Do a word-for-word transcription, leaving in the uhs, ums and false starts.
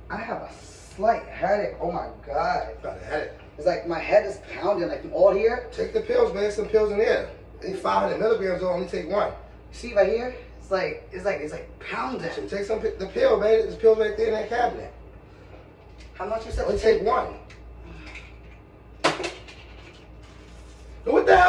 I have a slight headache. Oh my God. Got a headache. It's like my head is pounding, like from all here. Take the pills, man. Some pills in there. They five hundred milligrams, though. Only take one. See right here? It's like, it's like, it's like pounding. So take some, the pill, man. There's pills right there in that cabinet. How much you said? Only take one. What the